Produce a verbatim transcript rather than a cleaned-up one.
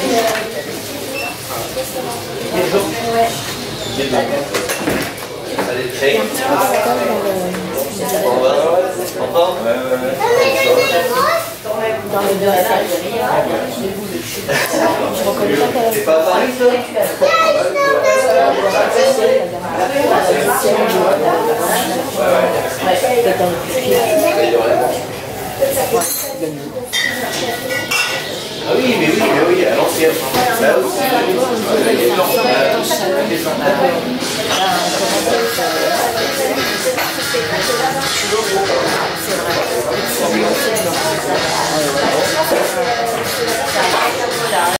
Dans les deux étages. Je reconnais pas qu'elle a C'est pas pareil ça? Ah oui, mais oui, mais oui, à l'ancienne. Là aussi, c'est vrai.